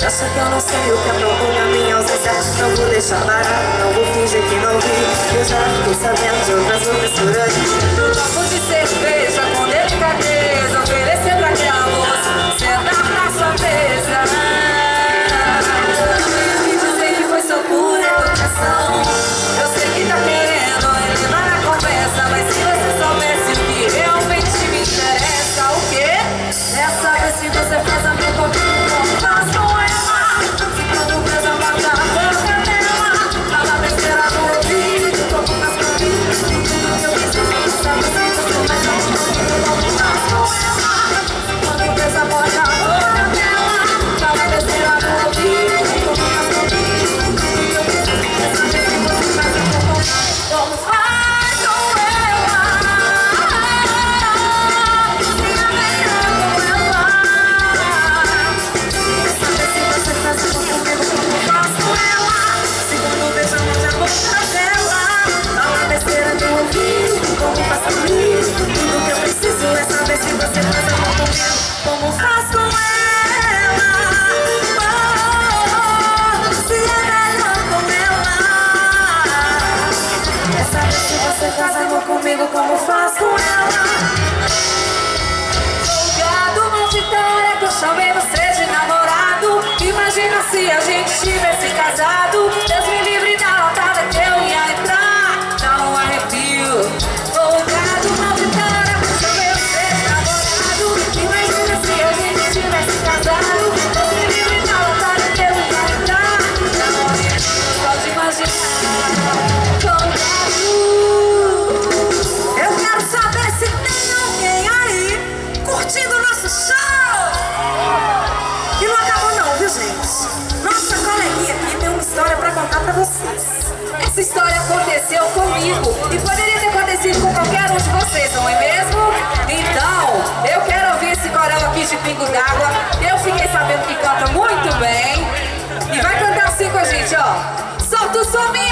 Acha que eu não sei o que é bom na minha ausência? Não vou deixar barato, não vou fingir que não vi. Eu já fiquei sabendo de outras loucuras. No copo de cerveja com delicadeza, oferecer pra aquela moça, sentar na sua mesa e dizer que foi só por educação. Eu sei que tá querendo elevar a conversa, mas se você soubesse o que realmente me interessa. O quê? É saber se você faz a minha comigo como faz com ela. Se quando presa bota a boca dela, fala besteira no ouvido, como faz comigo. Tudo que eu preciso saber se você faz a minha comigo como faz com ela. Quando presa bota a boca dela, fala besteira no ouvido, como faz comigo. Tudo que eu preciso saber se você faz a minha comigo como faz com ela. Tudo que eu preciso é saber se você faz amor comigo como faz com ela. Oh, se é melhor com ela. É saber se você faz amor comigo como faz com ela. Folgado, uma vitória que eu chamei você de namorado. Imagina se a gente tivesse casado. Deus me livre da latada que eu ia entrar. Dá um arrepio. Essa história aconteceu comigo e poderia ter acontecido com qualquer um de vocês, não é mesmo? Então, eu quero ouvir esse coral aqui de Pingos d'Água. Eu fiquei sabendo que canta muito bem e vai cantar assim com a gente, ó. Solta o som, minha!